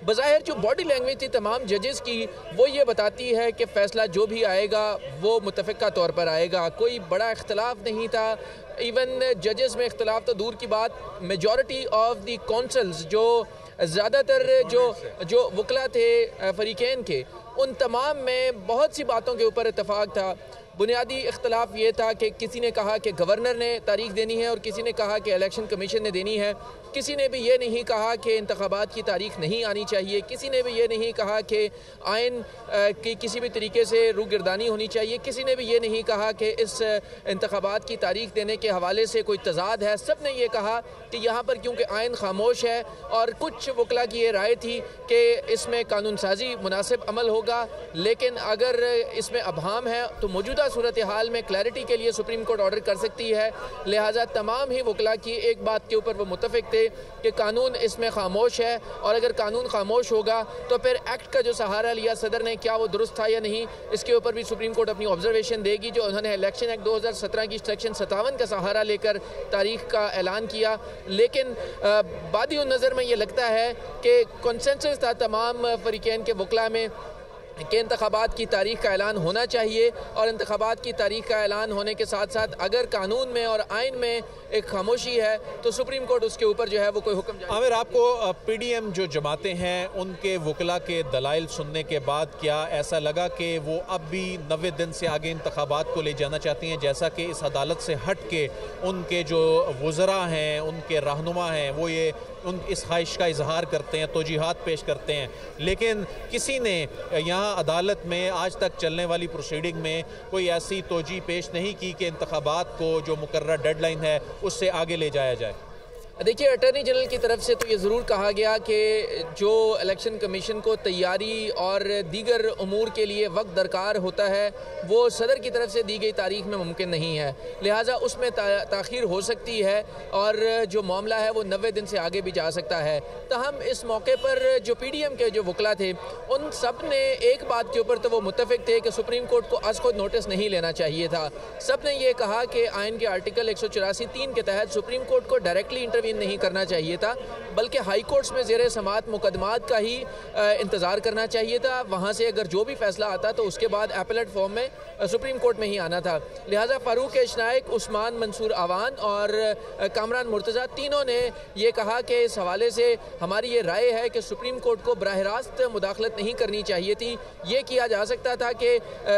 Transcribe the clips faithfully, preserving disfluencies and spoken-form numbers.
बज़ाहिर जो body language थी तमाम जजेस की वो ये बताती है कि फ़ैसला जो भी आएगा वो मुतफ़िक़ा तौर पर आएगा, कोई बड़ा इख्तलाफ नहीं था। इवन जजेस में इख्तलाफ तो दूर की बात, मेजॉरिटी ऑफ दी कौंसल्स जो ज़्यादातर जो जो वकला थे फ़रीक़ैन के, उन तमाम में बहुत सी बातों के ऊपर इत्तफ़ाक़ था। बुनियादी इख्तलाफ ये था कि किसी ने कहा कि गवर्नर ने तारीख देनी है और किसी ने कहा कि इलेक्शन कमीशन ने देनी है। किसी ने भी ये नहीं कहा कि इंतखाबात की तारीख नहीं आनी चाहिए। किसी ने भी ये नहीं कहा कि आइन की किसी भी तरीके से रूगिरदानी होनी चाहिए। किसी ने भी ये नहीं कहा कि इस इंतखाबात की तारीख देने के हवाले से कोई तज़ाद है। सब ने ये कहा कि यहाँ पर क्योंकि आइन खामोश है और कुछ वकला की ये राय थी कि इसमें कानून साजी मुनासिब अमल होगा, लेकिन अगर इसमें अभाम है तो मौजूदा सूरत हाल में क्लैरिटी के लिए सुप्रीम कोर्ट ऑर्डर कर सकती है। लिहाजा तमाम ही वकला की एक बात के ऊपर वो मुत्तफ़िक़ थे कि कानून इसमें खामोश है, और अगर कानून खामोश होगा तो फिर एक्ट का जो सहारा लिया सदर ने, क्या वो दुरुस्त था या नहीं, इसके ऊपर भी सुप्रीम कोर्ट अपनी ऑब्जर्वेशन देगी। जो उन्होंने इलेक्शन एक्ट दो हज़ार सत्रह की सेक्शन सत्तावन का सहारा लेकर तारीख का ऐलान किया, लेकिन बादी नज़र में ये लगता है कि कंसेंसस था तमाम फ़रीक़ैन के वकला में कि इंतखाबात की तारीख का ऐलान होना चाहिए, और इंतखाबात की तारीख का ऐलान होने के साथ साथ अगर कानून में और आइन में एक खामोशी है तो सुप्रीम कोर्ट उसके ऊपर जो है वो कोई हुक्म जारी। आमिर, आपको पीडीएम जो जमातें हैं उनके वकला के दलाइल सुनने के बाद क्या ऐसा लगा कि वो अब भी नब्बे दिन से आगे इंतखाबात को ले जाना चाहती हैं, जैसा कि इस अदालत से हट के उनके जो वज़रा हैं, उनके रहनुमा हैं, वो ये उन इस ख्वाहिश का इजहार करते हैं, तोजीहात पेश करते हैं, लेकिन किसी ने यहाँ अदालत में आज तक चलने वाली प्रोसीडिंग में कोई ऐसी तोजी पेश नहीं की कि इंतखाबात को जो मुकर्रर डेडलाइन है उससे आगे ले जाया जाए? देखिए, अटॉर्नी जनरल की तरफ से तो ये ज़रूर कहा गया कि जो इलेक्शन कमीशन को तैयारी और दीगर उमूर के लिए वक्त दरकार होता है वो सदर की तरफ से दी गई तारीख में मुमकिन नहीं है, लिहाजा उसमें ताख़ीर हो सकती है और जो मामला है वो नब्बे दिन से आगे भी जा सकता है। तहम इस मौके पर जो पी डी एम के जो वकला थे उन सब ने एक बात के ऊपर तो वो मुत्तफ़िक़ थे कि सुप्रीम कोर्ट को आज खुद नोटिस नहीं लेना चाहिए था। सब ने ये कहा कि आइन के आर्टिकल एक सौ चौरासी तीन के तहत सुप्रीम कोर्ट को डायरेक्टली इंटरवीन नहीं करना चाहिए था, बल्कि हाई कोर्ट्स में ज़ेरे समात मुकदमात का ही इंतज़ार करना चाहिए था। वहाँ से अगर जो भी फैसला आता तो उसके बाद एपेलेट फॉर्म में सुप्रीम कोर्ट में ही आना था। लिहाजा फ़ारूक एशनाइक, उस्मान मंसूर आवान और कामरान मुर्तज़ा तीनों ने ये कहा कि इस हवाले से हमारी ये राय है कि सुप्रीम कोर्ट को बराह रास्त मुदाखलत नहीं करनी चाहिए थी। ये किया जा सकता था कि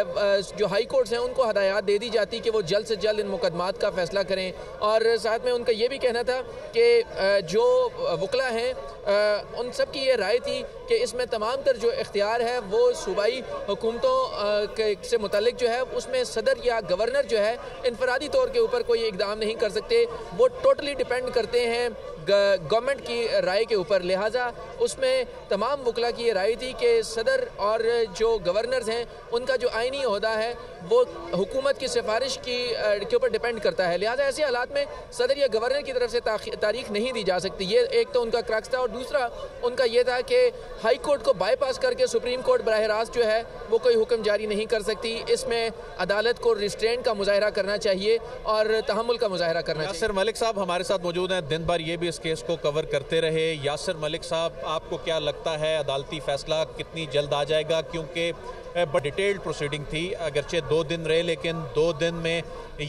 जो हाई कोर्ट्स हैं उनको हदायत दे दी जाती कि वो जल्द से जल्द इन मुकदमात का फैसला करें, और साथ में उनका ये भी कहना था कि जो वकला हैं उन सब की ये राय थी कि इसमें तमाम तर जो इख्तियार है वो सूबाई हुकूमतों से मुतल्लिक जो है उसमें सदर या गवर्नर जो है इनफरादी तौर के ऊपर कोई इकदाम नहीं कर सकते, वो टोटली डिपेंड करते हैं गवर्नमेंट की राय के ऊपर। लिहाजा उसमें तमाम वकला की ये राय थी कि सदर और जो गवर्नर्स हैं उनका जो आइनी ओहदा है वो हुकूमत की सिफारिश की के ऊपर डिपेंड करता है। लिहाजा ऐसे हालात में सदर या गवर्नर की तरफ से तारीख नहीं दी जा सकती। ये एक तो उनका क्रक्स था, और दूसरा उनका ये था कि हाई कोर्ट को बाईपास करके सुप्रीम कोर्ट बराह रास्त जो है वो कोई हुक्म जारी नहीं कर सकती। इसमें अदालत को रिस्ट्रेंट का मुजाहरा करना चाहिए और तहम्मुल का मुजाहरा करना चाहिए। यासिर मलिक साहब हमारे साथ मौजूद हैं, दिन भर ये भी इस केस को कवर करते रहे। यासिर मलिक साहब, आपको क्या लगता है अदालती फैसला कितनी जल्द आ जाएगा? क्योंकि डिटेल्ड प्रोसीडिंग थी, अगरचे दो दिन रहे लेकिन दो दिन में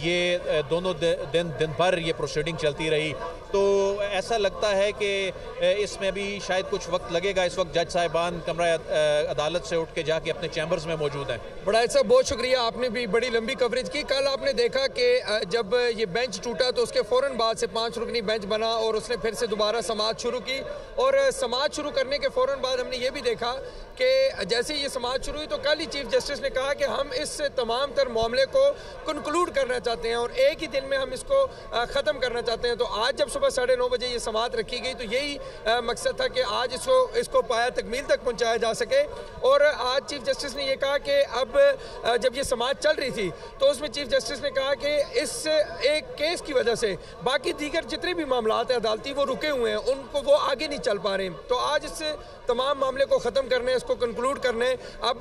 ये दोनों दिन दिन भर ये प्रोसीडिंग चलती रही, तो ऐसा लगता है कि इसमें भी शायद कुछ वक्त लगेगा। इस वक्त जज साहिबान कमरा अदालत से उठ के जाके अपने चैम्बर्स में मौजूद हैं। बड़ा ऐसा बहुत शुक्रिया, आपने भी बड़ी लंबी कवरेज की। कल आपने देखा कि जब ये बेंच टूटा तो उसके फ़ौरन बाद से पाँच रुकनी बेंच बना और उसने फिर से दोबारा समाअत शुरू की, और समाअत शुरू करने के फ़ौरन बाद हमने ये भी देखा कि जैसे ये समाअत शुरू हुई तो कल ही चीफ जस्टिस ने कहा कि हम इस तमाम तर मामले को कंक्लूड करना चाहते हैं और एक ही दिन में हम इसको ख़त्म करना चाहते हैं। तो आज जब सुबह साढ़े नौ बजे ये समाअत रखी गई तो यही मकसद था कि आज इसको इसको पाया तकमील तक पहुँचाया जा सके। और आज चीफ जस्टिस ने यह कहा कि अब जब ये समाअत चल रही थी तो उसमें चीफ जस्टिस ने कहा कि इस एक केस की वजह से बाकी दीगर जितने भी मामला हैं अदालती वो रुके हुए हैं, उनको वो आगे नहीं चल पा रहे। तो आज इससे तमाम मामले को ख़त्म करने, इसको कंक्लूड करने, अब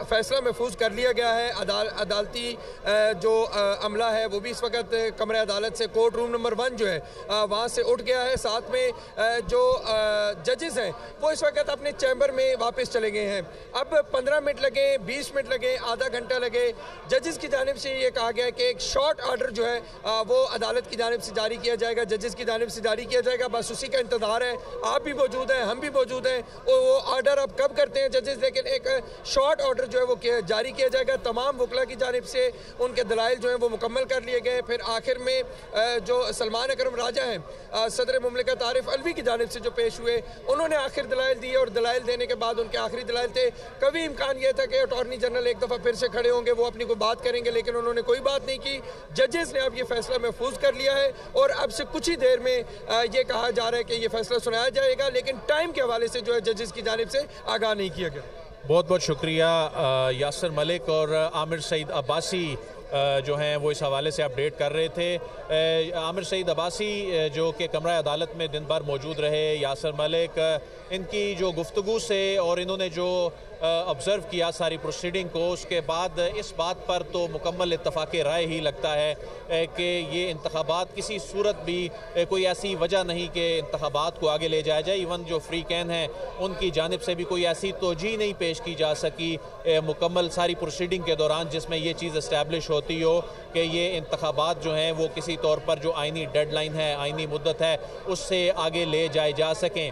फैसला महफूज कर लिया गया है। अदाल, अदालती जो अमला है वो भी इस वक्त कमरे अदालत से कोर्ट रूम नंबर वन जो है वहाँ से उठ गया है। साथ में जो जजेस हैं वो इस वक्त अपने चैम्बर में वापस चले गए हैं। अब पंद्रह मिनट लगे, बीस मिनट लगे, आधा घंटा लगे, जजेस की जानिब से ये कहा गया कि एक शॉर्ट ऑर्डर जो है वो अदालत की जानिब से जारी किया जाएगा, जजेस की जानिब से जारी किया जाएगा। बस उसी का इंतजार है। आप भी मौजूद हैं, हम भी मौजूद हैं। वो ऑर्डर अब कब करते हैं जजेस, लेकिन एक शॉर्ट ऑर्डर जो है वो जारी किया जाएगा। तमाम वकला की जानिब से उनके दलाइल जो हैं वो मुकम्मल कर लिए गए। फिर आखिर में जो सलमान अकरम राजा हैं सदर मुमलिकत आरिफ अलवी की जानिब से जो पेश हुए, उन्होंने आखिर दलाइल दिए और दलाइल देने के बाद उनके आखिरी दलाइल थे। कभी इम्कान यह था कि अटॉर्नी जनरल एक दफ़ा फिर से खड़े होंगे, वो अपनी कोई बात करेंगे, लेकिन उन्होंने कोई बात नहीं की। जजेस ने अब ये फैसला महफूज कर लिया है और अब से कुछ ही देर में ये कहा जा रहा है कि ये फैसला सुनाया जाएगा, लेकिन टाइम के हवाले से जो है जजेस की जानिब से आगाह नहीं किया गया। बहुत बहुत शुक्रिया यासिर मलिक और आमिर सईद अब्बासी जो हैं वो इस हवाले से अपडेट कर रहे थे। आमिर सईद अब्बासी जो कि कमरा अदालत में दिन भर मौजूद रहे, यासिर मलिक इनकी जो गुफ्तगू से और इन्होंने जो ऑब्ज़र्व किया सारी प्रोसीडिंग को, उसके बाद इस बात पर तो मुकम्मल इत्तफ़ाक़ राय ही लगता है कि ये इंतख़ाबात किसी सूरत भी कोई ऐसी वजह नहीं कि इंतख़ाबात को आगे ले जाया जाए। इवन जो फ्री कैन हैं उनकी जानिब से भी कोई ऐसी तोजी नहीं पेश की जा सकी मुकम्मल सारी प्रोसीडिंग के दौरान जिसमें ये चीज़ इस्टेब्लिश होती हो कि ये इंतख़ाबात जो हैं वो किसी तौर पर जो आइनी डेडलाइन है, आइनी मुद्दत है, उससे आगे ले जाए जा सकें।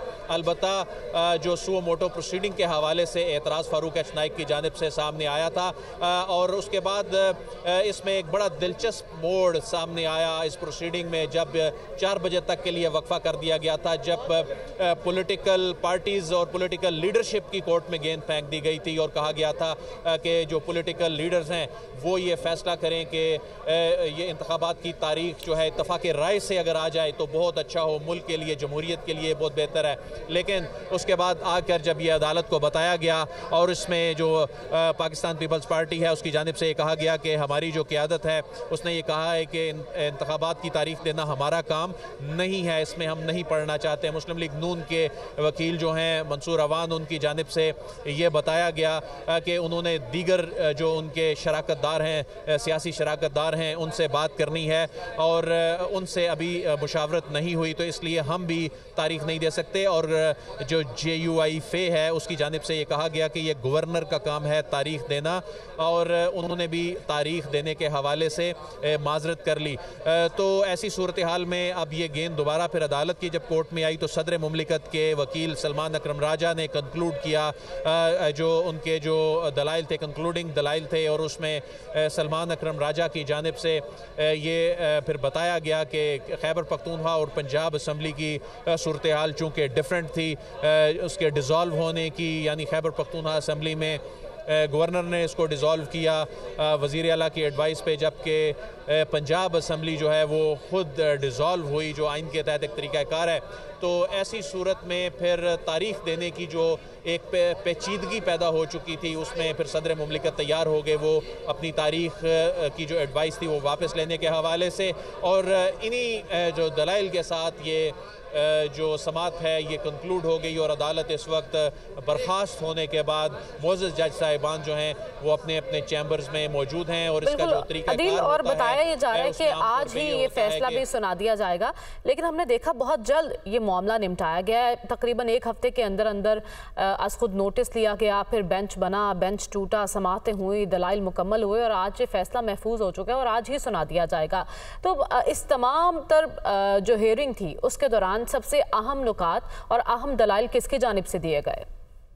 अलबत्ता जो सुओ मोटो प्रोसीडिंग के हवाले से एतराज़ फारूक एच नाइक की जानिब से सामने आया था और उसके बाद इसमें एक बड़ा दिलचस्प मोड़ सामने आया इस प्रोसीडिंग में जब चार बजे तक के लिए वक्फा कर दिया गया था, जब पॉलिटिकल पार्टीज़ और पॉलिटिकल लीडरशिप की कोर्ट में गेंद फेंक दी गई थी और कहा गया था कि जो पॉलिटिकल लीडर्स हैं वो ये फैसला करें कि ये इंतखाबात की तारीख जो है इत्तफाक़ राय से अगर आ जाए तो बहुत अच्छा हो, मुल्क के लिए, जमहूरियत के लिए बहुत बेहतर है। लेकिन उसके बाद आकर जब ये अदालत को बताया गया और इसमें जो पाकिस्तान पीपल्स पार्टी है उसकी जानिब से ये कहा गया कि हमारी जो क़यादत है उसने ये कहा है कि इंतखाबात की तारीख देना हमारा काम नहीं है, इसमें हम नहीं पढ़ना चाहते हैं। मुस्लिम लीग नून के वकील जो हैं मंसूर अवान, उनकी जानिब से ये बताया गया कि उन्होंने दीगर जो उनके शराकतदार हैं, सियासी शराकतदार हैं, उनसे बात करनी है और उनसे अभी मुशावरत नहीं हुई, तो इसलिए हम भी तारीख नहीं दे सकते। और जो जे यू आई फे है उसकी जानिब से ये कहा गया कि ये गवर्नर का काम है तारीख देना और उन्होंने भी तारीख देने के हवाले से माजरत कर ली। तो ऐसी सूरत हाल में अब ये गेंद दोबारा फिर अदालत की जब कोर्ट में आई तो सदर मुमलिकत के वकील सलमान अकरम राजा ने कंक्लूड किया, जो उनके जो दलाइल थे, कंक्लूडिंग दलाइल थे, और उसमें सलमान अकरम राजा की जानिब से ये फिर बताया गया कि खैबर पख्तूनख्वा और पंजाब असम्बली की सूरत हाल चूँकि डिफरेंट थी, उसके डिज़ोल्व होने की, यानी खैबर पख्तूनख्वा असम्बली में गवर्नर ने इसको डिज़ोल्व किया वज़ीर आला की एडवाइस पे, जबकि पंजाब असम्बली जो है वो ख़ुद डिज़ोल्व हुई, जो आइन के तहत एक तरीक़ाकार है। तो ऐसी सूरत में फिर तारीख़ देने की जो एक पे, पेचीदगी पैदा हो चुकी थी, उसमें फिर सदर मुमलिकत तैयार हो गए वो अपनी तारीख़ की जो एडवाइस थी वो वापस लेने के हवाले से, और इन्हीं जो दलाइल के साथ ये जो समात है ये कंक्लूड हो गई और अदालत इस वक्त बर्खास्त होने के बाद मोअज़्ज़ज़ जज साहिबान जो हैं वो अपने अपने चैम्बर्स में मौजूद हैं। और इसका जो तरीका और बताया ये जा रहा है कि आज ही ये फैसला भी सुना दिया जाएगा, लेकिन हमने देखा बहुत जल्द ये मामला निपटाया गया है। तकरीबन एक हफ्ते के अंदर अंदर आज खुद नोटिस लिया गया, फिर बेंच बना, बेंच टूटा, समातें हुई, दलाइल मुकम्मल हुए और आज ये फैसला महफूज हो चुका है और आज ही सुना दिया जाएगा। तो इस तमाम तर जो हियरिंग थी उसके दौरान सबसे अहम नुकात और अहम दलाइल किसकी जानिब से दिए गए?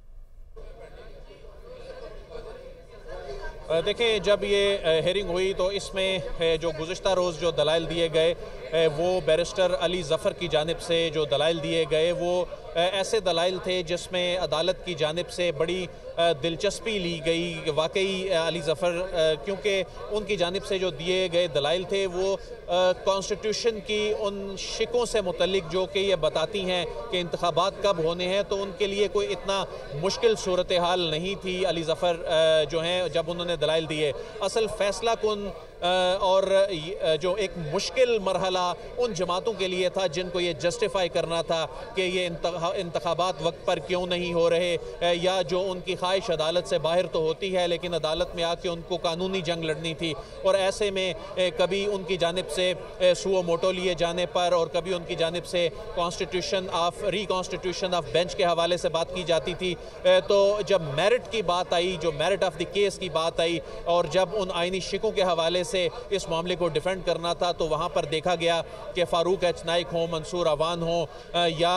देखें, जब ये हेयरिंग हुई तो इसमें जो गुज़िश्ता रोज़ जो दलाइल दिए गए वो बैरिस्टर अली ज़फ़र की जानिब से जो दलाइल दिए गए वो ऐसे दलाइल थे जिसमें अदालत की जानिब से बड़ी दिलचस्पी ली गई। वाकई अली ज़फ़र, क्योंकि उनकी जानिब से जो दिए गए दलाइल थे वो कॉन्स्टिट्यूशन की उन शिकों से मुतल्लिक जो कि ये बताती हैं कि इंतखाबात कब होने हैं, तो उनके लिए कोई इतना मुश्किल सूरत हाल नहीं थी। अली ज़फ़र जो हैं जब उन्होंने दलाइल दिए, असल फ़ैसला कुन और जो एक मुश्किल मरहला उन जमातों के लिए था जिनको ये जस्टिफाई करना था कि ये इंतखाबात वक्त पर क्यों नहीं हो रहे, या जो उनकी ख्वाहिश अदालत से बाहर तो होती है लेकिन अदालत में आके उनको कानूनी जंग लड़नी थी। और ऐसे में कभी उनकी जानिब से सुओ मोटो लिए जाने पर और कभी उनकी जानिब से constitution of reconstitution of bench के हवाले से बात की जाती थी। तो जब मेरिट की बात आई, जो मेरिट ऑफ द केस की बात आई, और जब उन आइनी शिकों के हवाले से इस मामले को डिफेंड करना था, तो वहाँ पर देखा गया कि फारूक एच नाइक हो, मंसूर अवान हो या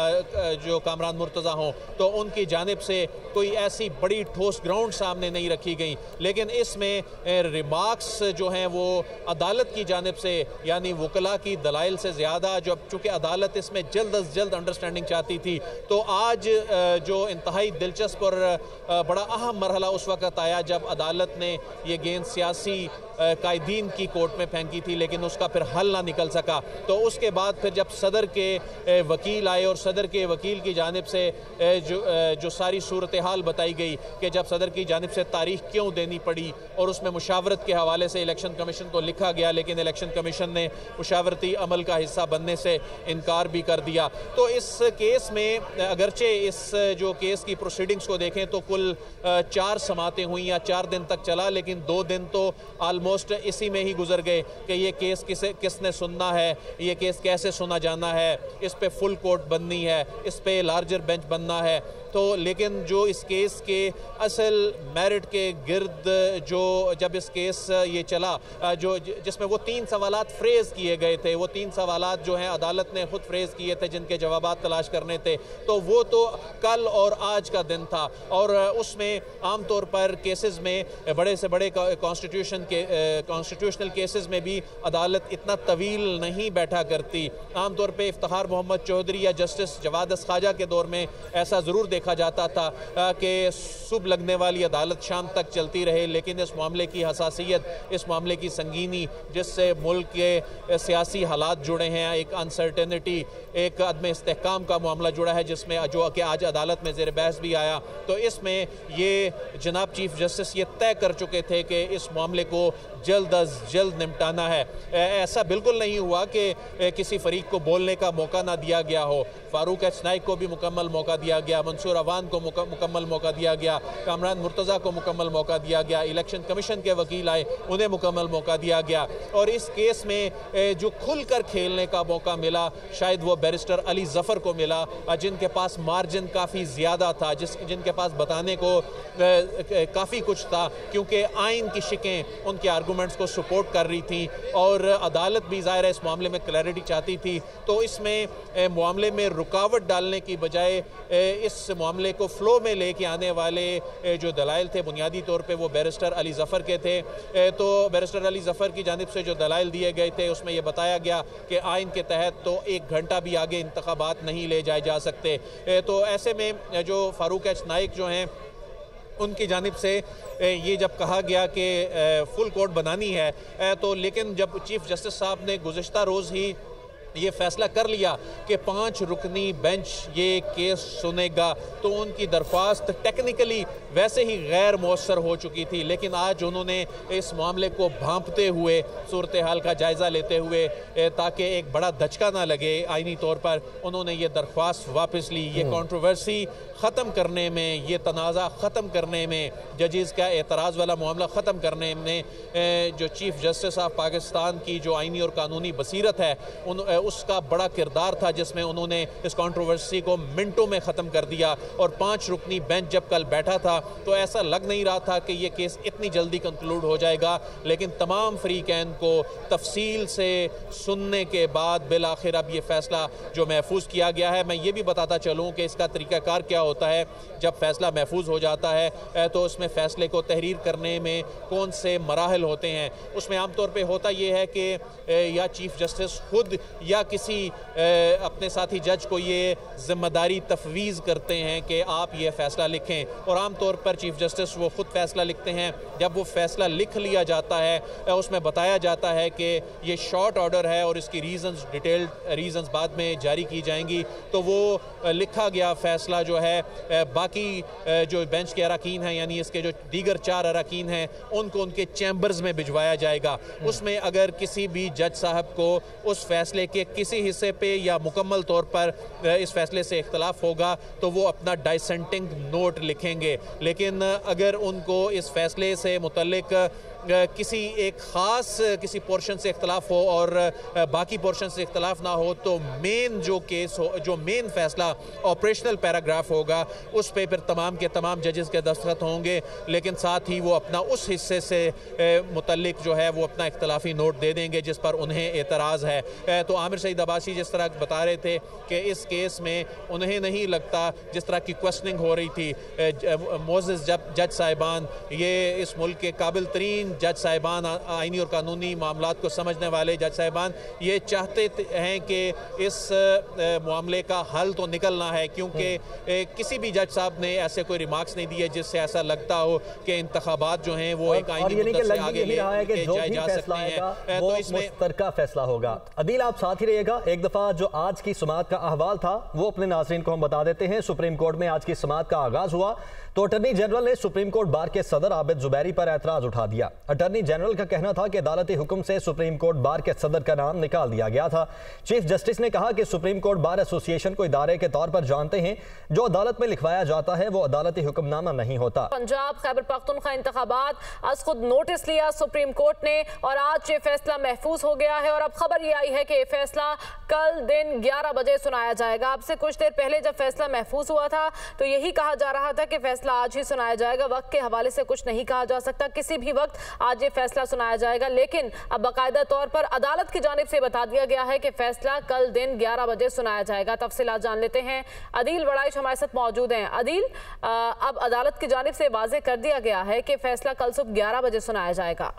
जो कामरान मुर्तज़ा हो, तो उनकी जानिब से कोई ऐसी बड़ी ठोस ग्राउंड सामने नहीं रखी गई। लेकिन इसमें रिमार्क्स जो हैं वो अदालत की जानिब से यानी वकला की दलाइल से ज़्यादा, जब चूँकि अदालत इसमें जल्द अज जल्द अंडरस्टैंडिंग चाहती थी, तो आज जो इंतहाई दिलचस्प और बड़ा अहम मरहला उस वक़्त आया जब अदालत ने ये गेंद सियासी कायदीन की कोर्ट में फेंकी थी, लेकिन उसका फिर हल ना निकल सका। तो उसके बाद फिर जब सदर के वकील आए और सदर के वकील की जानिब से जो जो सारी सूरत हाल बताई गई कि जब सदर की जानिब से तारीख क्यों देनी पड़ी, और उसमें मुशावरत के हवाले से इलेक्शन कमीशन को लिखा गया, लेकिन इलेक्शन कमीशन ने मुशावरती अमल का हिस्सा बनने से इनकार भी कर दिया। तो इस केस में अगरचे इस जो केस की प्रोसीडिंग्स को देखें तो कुल चार समातें हुई या चार दिन तक चला, लेकिन दो दिन तो ऑलमोस्ट इसी में ही गुजर गए कि ये केस किसे किसने सुनना है, ये केस कैसे सुना जाना है, इस पे फुल कोर्ट बननी है, इस पे लार्जर बेंच बनना है। तो लेकिन जो इस केस के असल मेरिट के गिर्द जो जब इस केस ये चला, जो जिसमें वो तीन सवालात फ्रेज किए गए थे, वो तीन सवालात जो हैं अदालत ने खुद फ्रेज किए थे जिनके जवाबात तलाश करने थे, तो वो तो कल और आज का दिन था। और उसमें आम तौर पर केसेस में बड़े से बड़े कॉन्स्टिट्यूशन के कॉन्स्टिट्यूशनल केसेस में भी अदालत इतना तवील नहीं बैठा करती। आम तौर पर इफ्तिखार मोहम्मद चौधरी या जस्टिस जवाद ख्वाजा के दौर में ऐसा ज़रूर देखा जाता था कि सुबह लगने वाली अदालत शाम तक चलती रहे, लेकिन इस मामले की हसासियत, इस मामले की संगीनी, जिससे मुल्क के सियासी हालात जुड़े हैं, एक अनसर्टेनिटी, एक अदम इस्तेहकाम का मामला जुड़ा है, जिसमें जो कि आज अदालत में ज़ेर बहस भी आया, तो इसमें ये जनाब चीफ जस्टिस ये तय कर चुके थे कि इस मामले को जल्द अज जल्द निपटाना है। ऐसा बिल्कुल नहीं हुआ कि किसी फरीक को बोलने का मौका ना दिया गया हो। फारूक एच नाइक को भी मुकम्मल मौका दिया गया, मंसूर अवान को मुकम्मल मौका दिया गया, कामरान मुर्तज़ा को मुकम्मल मौका दिया गया, इलेक्शन कमीशन के वकील आए उन्हें मुकम्मल मौका दिया गया। और इस केस में जो खुलकर खेलने का मौका मिला शायद वो बैरिस्टर अली ज़फ़र को मिला, जिनके पास मार्जिन काफ़ी ज़्यादा था, जिस जिनके पास बताने को काफ़ी कुछ था, क्योंकि आइन की शिकें उनके आर्गूमेंट्स को सपोर्ट कर रही थी और अदालत भी ज़ाहिर है इस मामले में क्लैरिटी चाहती थी। तो इसमें मामले में रुकावट डालने की बजाय इस मामले को फ्लो में लेके आने वाले जो दलाइल थे बुनियादी तौर पे वो बैरिस्टर अली ज़फ़र के थे। तो बैरिस्टर अली ज़फ़र की जानिब से जो दलाइल दिए गए थे उसमें यह बताया गया कि आइन के तहत तो एक घंटा भी आगे इंतखाबात नहीं ले जाए जा सकते। तो ऐसे में जो फारूक एच नाइक जो हैं उनकी जानिब से ये जब कहा गया कि फुल कोर्ट बनानी है, तो लेकिन जब चीफ जस्टिस साहब ने गुज़िश्ता रोज़ ही ये फैसला कर लिया कि पांच रुकनी बेंच ये केस सुनेगा, तो उनकी दरख्वास्त टेक्निकली वैसे ही गैर मौसर हो चुकी थी, लेकिन आज उन्होंने इस मामले को भांपते हुए, सूरत हाल का जायज़ा लेते हुए, ताकि एक बड़ा धचका ना लगे आइनी तौर पर, उन्होंने ये दरख्वास्त वापस ली। ये कंट्रोवर्सी ख़त्म करने में, ये तनाज़ा ख़त्म करने में, जजेस का एतराज़ वाला मामला ख़त्म करने में जो चीफ जस्टिस ऑफ पाकिस्तान की जो आइनी और कानूनी बसीरत है उन उसका बड़ा किरदार था, जिसमें उन्होंने इस कंट्रोवर्सी को मिनटों में ख़त्म कर दिया। और पांच रुकनी बेंच जब कल बैठा था तो ऐसा लग नहीं रहा था कि ये केस इतनी जल्दी कंक्लूड हो जाएगा, लेकिन तमाम फरीकैन को तफसील से सुनने के बाद बिल आखिर अब ये फैसला जो महफूज किया गया है। मैं ये भी बताता चलूँ कि इसका तरीक़ाकार क्या होता है। जब फैसला महफूज हो जाता है तो उसमें फ़ैसले को तहरीर करने में कौन से मराहल होते हैं, उसमें आमतौर पर होता यह है कि या चीफ जस्टिस खुद या किसी अपने साथी जज को ये जिम्मेदारी तफवीज़ करते हैं कि आप ये फ़ैसला लिखें, और आमतौर पर चीफ जस्टिस वो ख़ुद फ़ैसला लिखते हैं। जब वो फ़ैसला लिख लिया जाता है उसमें बताया जाता है कि ये शॉर्ट ऑर्डर है और इसकी रीज़न्स डिटेल्ड रीज़न्स बाद में जारी की जाएंगी, तो वो लिखा गया फ़ैसला जो है बाकी जो बेंच के अरकान हैं यानी इसके जो दीगर चार अरकान हैं उनको उनके चैम्बर्स में भिजवाया जाएगा। उसमें अगर किसी भी जज साहब को उस फैसले के किसी हिस्से पे या मुकम्मल तौर पर इस फैसले से इख्तलाफ होगा तो वो अपना डाइसेंटिंग नोट लिखेंगे, लेकिन अगर उनको इस फैसले से मुतल्लिक किसी एक ख़ास किसी पोर्शन से इख्तलाफ हो और बाकी पोर्शन से इख्तलाफ ना हो तो मेन जो केस हो, जो मेन फ़ैसला ऑपरेशनल पैराग्राफ होगा उस पे फिर तमाम के तमाम जजेस के दस्तखत होंगे, लेकिन साथ ही वो अपना उस हिस्से से मुतल्लिक जो है वो अपना इख्तलाफी नोट दे देंगे जिस पर उन्हें एतराज़ है। तो आमिर सईद अब्बासी जिस तरह बता रहे थे कि इस केस में उन्हें नहीं लगता, जिस तरह की क्वेश्चनिंग हो रही थी, मोज़ेस जज साहिबान ये इस मुल्क के काबिल तरीन जज साहिबान, आइनी और कानूनी मामलात को समझने वाले जज साहिबान, ये चाहते हैं कि इस मामले का हल तो निकलना है, क्योंकि किसी भी जज साहब ने ऐसे कोई रिमार्क्स नहीं दिए जिससे ऐसा लगता हो कि इंतखाबात जो हैं वो एक आइनी मुद्दत से आगे ले जाए जा सकते हैं। तो इसमें मुश्तरका फैसला होगा। अदील आप साथ ही रहिएगा। एक दफा जो आज की सुमात का अहवाल था वो अपने नाज़रीन को हम बता देते हैं। सुप्रीम कोर्ट में आज की सुमात का आगाज हुआ तो अटर्नी जनरल ने सुप्रीम कोर्ट बार के सदर आबिद जुबैरी पर एतराज उठा दिया। अटर्नी जनरल का कहना था कि अदालती हुक्म से सुप्रीम कोर्ट बार के सदर का नाम निकाल दिया गया था। चीफ जस्टिस ने कहा कि सुप्रीम कोर्ट बार एसोसिएशन को इदारे के तौर पर जानते हैं, जो अदालत में लिखवाया जाता है वो अदालती हुक्मनामा नहीं होता। पंजाब खैबर पख्तूनख्वा इंतखाबात आज खुद नोटिस लिया सुप्रीम कोर्ट ने और आज ये फैसला महफूज हो गया है और अब खबर ये आई है कि ये फैसला कल दिन ग्यारह बजे सुनाया जाएगा। आपसे कुछ देर पहले जब फैसला महफूज हुआ था तो यही कहा जा रहा था कि फैसला आज ही सुनाया जाएगा। वक्त के हवाले से कुछ नहीं कहा जा सकता, किसी भी वक्त आज ये फैसला सुनाया जाएगा, लेकिन अब बाकायदा तौर पर अदालत की जानिब से बता दिया गया है कि फैसला कल दिन ग्यारह बजे सुनाया जाएगा। तफसीलात जान लेते हैं। अदील वड़ाइश हमारे साथ मौजूद हैं। अदील, अब अदालत की जानिब से वाज़ेह कर दिया गया है कि फैसला कल सुबह ग्यारह बजे सुनाया जाएगा।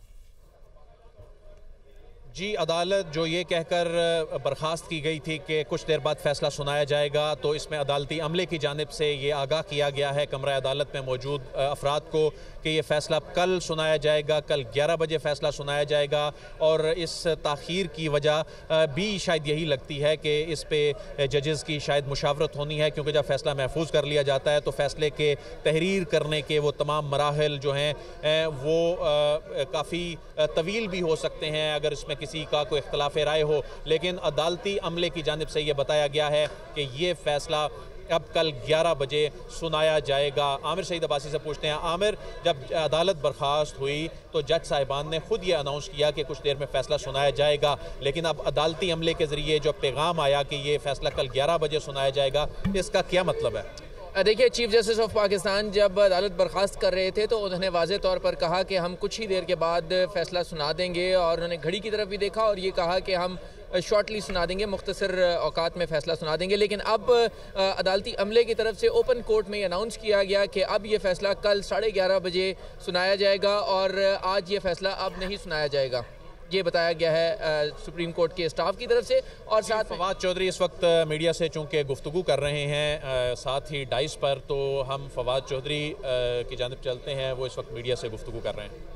जी, अदालत जो ये कहकर बर्खास्त की गई थी कि कुछ देर बाद फैसला सुनाया जाएगा, तो इसमें अदालती अमले की जानिब से ये आगाह किया गया है कमरा अदालत में मौजूद अफराद को कि ये फ़ैसला कल सुनाया जाएगा, कल ग्यारह बजे फ़ैसला सुनाया जाएगा। और इस ताख़ीर की वजह भी शायद यही लगती है कि इस पे जजेस की शायद मुशावरत होनी है, क्योंकि जब फ़ैसला महफूज कर लिया जाता है तो फ़ैसले के तहरीर करने के वो तमाम मराहल जो हैं वो काफ़ी तवील भी हो सकते हैं अगर इसमें किसी का कोई इख्तलाफ राय हो। लेकिन अदालती अमले की जानिब से ये बताया गया है कि ये फ़ैसला अब कल ग्यारह बजे सुनाया जाएगा। आमिर सईद अब्बासी से पूछते हैं। आमिर, जब अदालत बर्खास्त हुई तो जज साहिबान ने खुद ये अनाउंस किया कि कुछ देर में फ़ैसला सुनाया जाएगा, लेकिन अब अदालती अमले के ज़रिए जो पैगाम आया कि ये फ़ैसला कल ग्यारह बजे सुनाया जाएगा, इसका क्या मतलब है? देखिए, चीफ जस्टिस ऑफ पाकिस्तान जब अदालत बर्खास्त कर रहे थे तो उन्होंने वाज़े तौर पर कहा कि हम कुछ ही देर के बाद फ़ैसला सुना देंगे, और उन्होंने घड़ी की तरफ भी देखा और ये कहा कि हम शॉर्टली सुना देंगे, मुख्तसर औकात में फ़ैसला सुना देंगे। लेकिन अब अदालती अमले की तरफ से ओपन कोर्ट में अनाउंस किया गया कि अब ये फ़ैसला कल साढ़े ग्यारह बजे सुनाया जाएगा और आज ये फ़ैसला अब नहीं सुनाया जाएगा, ये बताया गया है सुप्रीम कोर्ट के स्टाफ की तरफ से। और साथ फवाद चौधरी इस वक्त मीडिया से चूंकि गुफ्तगू कर रहे हैं साथ ही डाइस पर, तो हम फवाद चौधरी की जानिब चलते हैं, वो इस वक्त मीडिया से गुफ्तगू कर रहे हैं।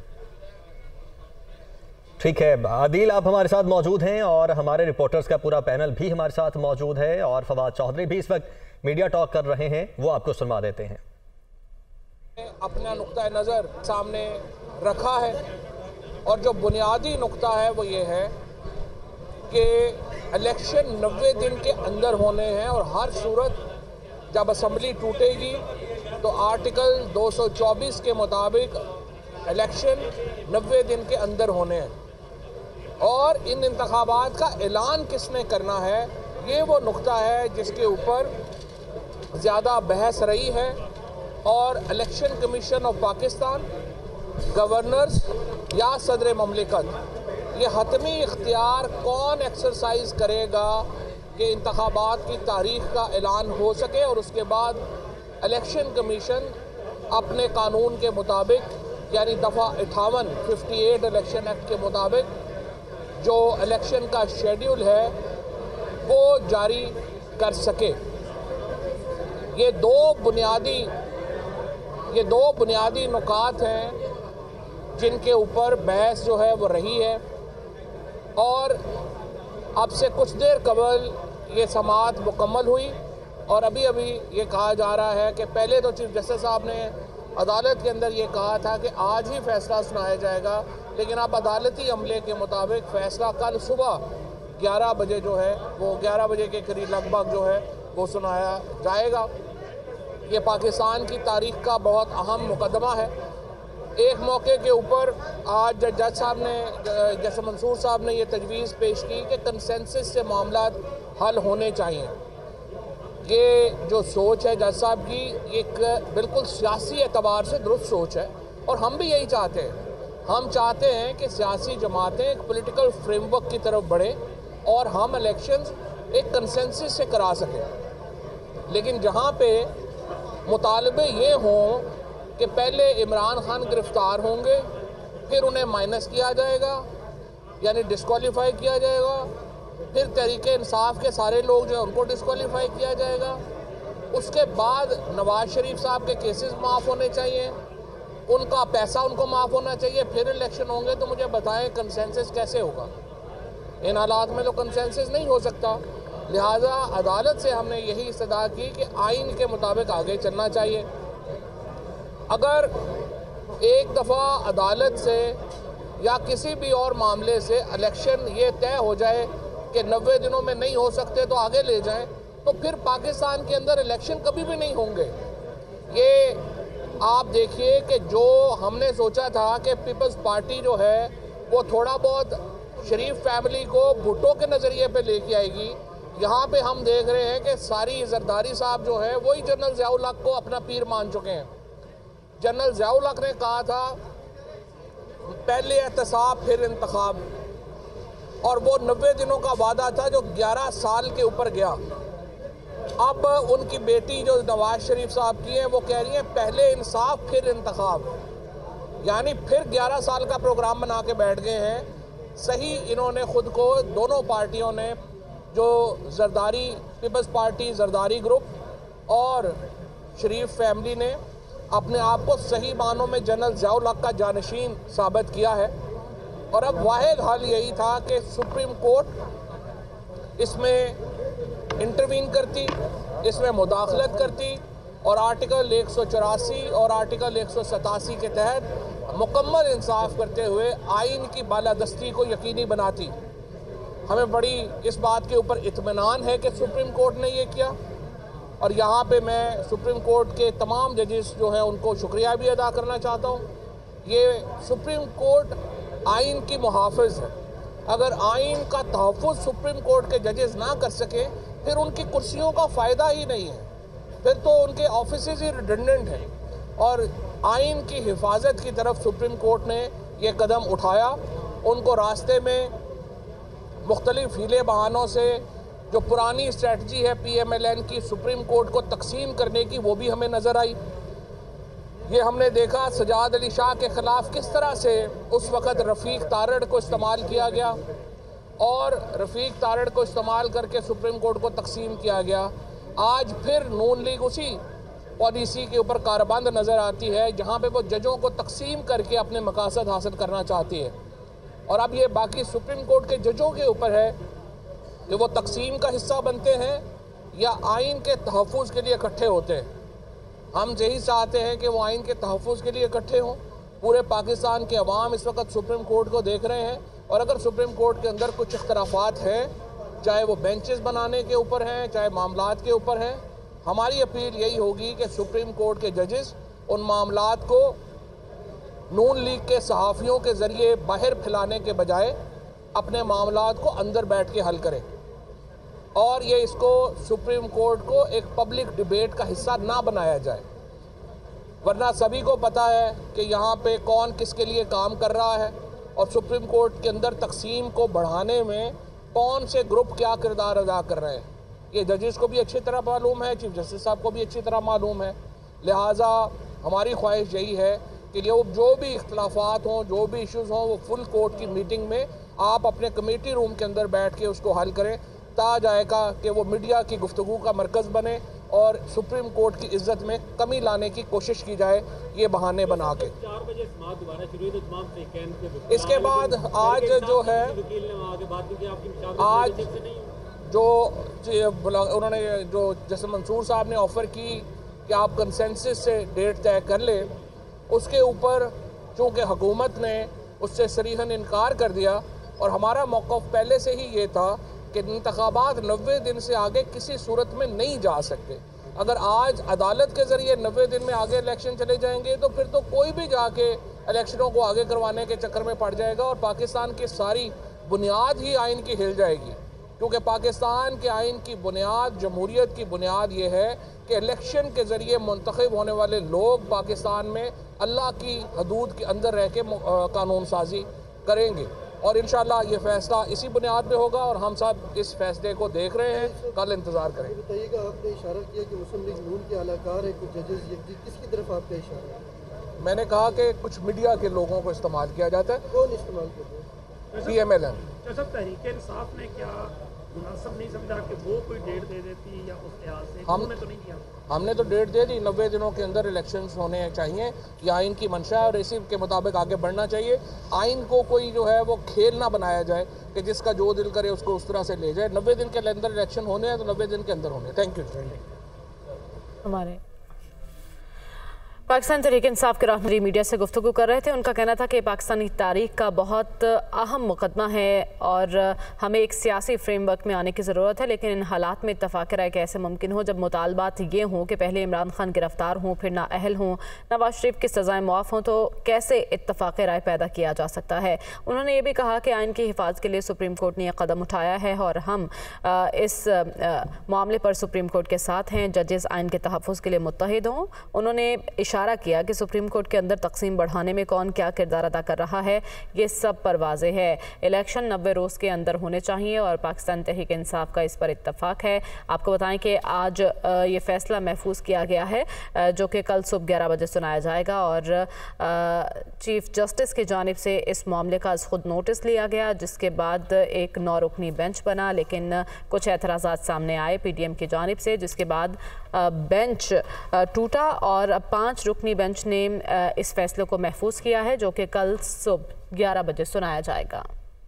ठीक है आदिल, आप हमारे साथ मौजूद हैं और हमारे रिपोर्टर्स का पूरा पैनल भी हमारे साथ मौजूद है और फवाद चौधरी भी इस वक्त मीडिया टॉक कर रहे हैं, वो आपको सुनवा देते हैं। अपना नुक्ता नज़र सामने रखा है और जो बुनियादी नुक्ता है वो ये है कि इलेक्शन नब्बे दिन के अंदर होने हैं और हर सूरत जब असम्बली टूटेगी तो आर्टिकल दो सौ चौबीस के मुताबिक इलेक्शन नब्बे दिन के अंदर होने हैं। और इन इंतखाबात का ऐलान किसने करना है, ये वो नुक्ता है जिसके ऊपर ज़्यादा बहस रही है। और election commission of Pakistan, governors या सदर ममलिकत, ये हतमी इख्तियार कौन एक्सरसाइज करेगा कि इंतखाबात की तारीख का ऐलान हो सके और उसके बाद इलेक्शन कमीशन अपने कानून के मुताबिक यानी दफ़ा अठावन अट्ठावन इलेक्शन एक्ट के मुताबिक जो इलेक्शन का शेड्यूल है वो जारी कर सके। ये दो बुनियादी ये दो बुनियादी नुकात हैं जिनके ऊपर बहस जो है वो रही है, और अब से कुछ देर कबल ये समाअत मुकम्मल हुई और अभी अभी ये कहा जा रहा है कि पहले तो चीफ जस्टिस साहब ने अदालत के अंदर ये कहा था कि आज ही फैसला सुनाया जाएगा, लेकिन अब अदालती अमले के मुताबिक फ़ैसला कल सुबह ग्यारह बजे जो है वो ग्यारह बजे के करीब लगभग जो है वो सुनाया जाएगा। ये पाकिस्तान की तारीख का बहुत अहम मुकदमा है। एक मौके के ऊपर आज जज साहब ने जैसे मंसूर साहब ने ये तजवीज़ पेश की कि कंसेंसस से मामला हल होने चाहिए। ये जो सोच है जज साहब की, एक बिल्कुल सियासी एतबार से दुरुस्त सोच है और हम भी यही चाहते हैं। हम चाहते हैं कि सियासी जमातें एक पॉलिटिकल फ्रेमवर्क की तरफ बढ़ें और हम इलेक्शंस एक कंसेंसस से करा सकें। लेकिन जहाँ पे मुतालबे ये हों कि पहले इमरान खान गिरफ्तार होंगे, फिर उन्हें माइनस किया जाएगा यानी डिस्क्वालीफाई किया जाएगा, फिर तहरीक इंसाफ के सारे लोग जो है उनको डिस्क्वालीफाई किया जाएगा, उसके बाद नवाज शरीफ साहब के केसेस माफ़ होने चाहिए, उनका पैसा उनको माफ़ होना चाहिए, फिर इलेक्शन होंगे। तो मुझे बताएं कंसेंसस कैसे होगा? इन हालात में तो कंसेंसस नहीं हो सकता। लिहाजा अदालत से हमने यही इस्तदा की कि आइन के मुताबिक आगे चलना चाहिए। अगर एक दफ़ा अदालत से या किसी भी और मामले से इलेक्शन ये तय हो जाए कि नब्बे दिनों में नहीं हो सकते तो आगे ले जाएं, तो फिर पाकिस्तान के अंदर इलेक्शन कभी भी नहीं होंगे। ये आप देखिए कि जो हमने सोचा था कि पीपल्स पार्टी जो है वो थोड़ा बहुत शरीफ फैमिली को भुट्टो के नज़रिए पे लेके आएगी, यहाँ पे हम देख रहे हैं कि सारी जरदारी साहब जो है वही जनरल ज़ियाउल हक को अपना पीर मान चुके हैं। जनरल ज़ियाउल हक ने कहा था पहले एहतसाब फिर इंतखाब, और वो नब्बे दिनों का वादा था जो ग्यारह साल के ऊपर गया। अब उनकी बेटी जो नवाज शरीफ साहब की हैं वो कह रही हैं पहले इंसाफ फिर इंतखाब, यानी फिर ग्यारह साल का प्रोग्राम बना के बैठ गए हैं। सही इन्होंने ख़ुद को दोनों पार्टियों ने, जो Zardari peoples party Zardari group और शरीफ फैमिली ने अपने आप को सही मानों में जनरल ज़ियाउल हक का जानशीन साबित किया है। और अब वाहिद हल यही था कि सुप्रीम कोर्ट इसमें इंटरवीन करती, इसमें मुदाखलत करती और आर्टिकल एक सौ चौरासी और आर्टिकल एक सौ सतासी के तहत मुकम्मल इंसाफ करते हुए आइन की बालादस्ती को यकीनी बनाती। हमें बड़ी इस बात के ऊपर इत्मीनान है कि सुप्रीम कोर्ट ने ये किया, और यहाँ पे मैं सुप्रीम कोर्ट के तमाम जजेस जो हैं उनको शुक्रिया भी अदा करना चाहता हूँ। ये सुप्रीम कोर्ट आइन की मुहाफ़िज़ है। अगर आइन का तहफ़्फ़ुज़ सुप्रीम कोर्ट के जजेस ना कर सके फिर उनकी कुर्सियों का फ़ायदा ही नहीं है, फिर तो उनके ऑफिसेज ही रिडंडेंट हैं। और आइन की हिफाजत की तरफ सुप्रीम कोर्ट ने ये कदम उठाया। उनको रास्ते में मुख्तलिफ हीले बहानों से जो पुरानी स्ट्रेटजी है पी एम एल एन की सुप्रीम कोर्ट को तकसीम करने की, वो भी हमें नज़र आई। ये हमने देखा सजाद अली शाह के ख़िलाफ़ किस तरह से उस वक़्त रफ़ीक तारड़ को इस्तेमाल किया गया और रफ़ीक तारड़ को इस्तेमाल करके सुप्रीम कोर्ट को तकसीम किया गया। आज फिर नून लीग उसी पॉलिसी के ऊपर कारबंद नज़र आती है जहाँ पे वो जजों को तकसीम करके अपने मकासद हासिल करना चाहती है। और अब ये बाकी सुप्रीम कोर्ट के जजों के ऊपर है कि वो तकसीम का हिस्सा बनते हैं या आइन के तहफ़्फ़ुज़ के लिए इकट्ठे होते हैं। हम यही चाहते हैं कि वो आइन के तहफ़्फ़ुज़ के लिए इकट्ठे हों। पूरे पाकिस्तान के अवाम इस वक्त सुप्रीम कोर्ट को देख रहे हैं, और अगर सुप्रीम कोर्ट के अंदर कुछ इख्तलाफात हैं, चाहे वो बेंचेस बनाने के ऊपर हैं, चाहे मामलात के ऊपर हैं, हमारी अपील यही होगी कि सुप्रीम कोर्ट के जजेस उन मामलात को नून लीग के सहाफ़ियों के ज़रिए बाहर फैलाने के बजाय अपने मामलात को अंदर बैठ के हल करें, और ये इसको सुप्रीम कोर्ट को एक पब्लिक डिबेट का हिस्सा ना बनाया जाए। वरना सभी को पता है कि यहाँ पे कौन किसके लिए काम कर रहा है, और सुप्रीम कोर्ट के अंदर तकसीम को बढ़ाने में कौन से ग्रुप क्या किरदार अदा कर रहे हैं। ये जजेस को भी अच्छी तरह मालूम है, चीफ जस्टिस साहब को भी अच्छी तरह मालूम है। लिहाजा हमारी ख्वाहिश यही है कि जो जो भी इख्तलाफात हों, जो भी इश्यूज़ हों, वो फुल कोर्ट की मीटिंग में आप अपने कमेटी रूम के अंदर बैठ के उसको हल करें, ता जाएगा कि वो मीडिया की गुफ्तगू का मरकज़ बने और सुप्रीम कोर्ट की इज्जत में कमी लाने की कोशिश की जाए, ये बहाने बना के। चार बजे समाअत दोबारा शुरू हुई तो तमाम इसके बाद आज जो है आज जो उन्होंने जो जैसे मंसूर साहब ने ऑफ़र की कि आप कंसेंसस से डेट तय कर लें, उसके ऊपर चूँकि हुकूमत ने उससे सरीहन इनकार कर दिया और हमारा मौक़िफ़ पहले से ही ये था कि इंतखाबात नब्बे दिन से आगे किसी सूरत में नहीं जा सकते। अगर आज अदालत के ज़रिए नब्बे दिन में आगे इलेक्शन चले जाएंगे तो फिर तो कोई भी जाके इलेक्शनों को आगे करवाने के चक्कर में पड़ जाएगा और पाकिस्तान की सारी बुनियाद ही आइन की हिल जाएगी, क्योंकि पाकिस्तान के आइन की बुनियाद, जमहूरियत की बुनियाद ये है कि इलेक्शन के ज़रिए मुंतखब होने वाले लोग पाकिस्तान में अल्लाह की हदूद के अंदर रह के कानून साजी करेंगे और इंशाअल्लाह ये फैसला इसी बुनियाद पे होगा और हम सब इस फैसले को देख रहे हैं, कल इंतज़ार करें। बताइएगा, आपने इशारा किया कि मुस्लिम लीग नून के अलाकार है, कुछ जजेस यकदी, किसकी तरफ आपका इशारा है? मैंने कहा कि कुछ मीडिया के लोगों को इस्तेमाल किया जाता है। कौन इस्तेमाल करते हैं? P M L N. Tehreek Insaf ने क्या मुनासिब नहीं समझा कि वो कोई डेट दे देती या उस लिहाज से? हम तो नहीं किया, हमने तो डेट दे दी, नब्बे दिनों के अंदर इलेक्शंस होने चाहिए, ये आइन की मंशा है और इसी के मुताबिक आगे बढ़ना चाहिए। आइन को कोई जो है वो खेल ना बनाया जाए कि जिसका जो दिल करे उसको उस तरह से ले जाए। नब्बे दिन के अंदर इलेक्शन होने हैं तो नब्बे दिन के अंदर होने। Thank you. हमारे पाकिस्तान तहरीक इंसाफ के रहनुमा मीडिया से गुफ्तगू कर रहे थे। उनका कहना था कि पाकिस्तानी तारीख का बहुत अहम मुकदमा है और हमें एक सियासी फ्रेमवर्क में आने की ज़रूरत है, लेकिन इन हालात में इत्तफ़ाक़ राय कैसे मुमकिन हो जब मुतालबात ये हों कि पहले इमरान खान गिरफ्तार हों, फिर नाअहल हों, नवाज शरीफ की सज़ाएँ मुआफ़ हों, तो कैसे इत्तफ़ाक़ राय पैदा किया जा सकता है। उन्होंने ये भी कहा कि आइन की हिफाजत के लिए सुप्रीम कोर्ट ने यह कदम उठाया है और हम इस मामले पर सुप्रीम कोर्ट के साथ हैं, जजेस आइन के तहफ़्फ़ुज़ के लिए मुत्तहिद हों। उन्होंने इशारा किया कि सुप्रीम कोर्ट के अंदर तकसीम बढ़ाने में कौन क्या किरदार अदा कर रहा है, ये सब पर वाज़ेह है। इलेक्शन नब्बे रोज़ के अंदर होने चाहिए और पाकिस्तान तहरीक इंसाफ का इस पर इत्तफाक है। आपको बताएं कि आज ये फैसला महफूज किया गया है जो कि कल सुबह ग्यारह बजे सुनाया जाएगा और चीफ जस्टिस की जानिब से इस मामले का खुद नोटिस लिया गया, जिसके बाद एक नौ रुकनी बेंच बना, लेकिन कुछ एतराज़ात सामने आए पी डी एम की जानिब से, जिसके बाद बेंच टूटा और पाँच रुकनी बेंच ने इस फैसले को महफूज किया है जो कि कल सुबह ग्यारह बजे सुनाया जाएगा।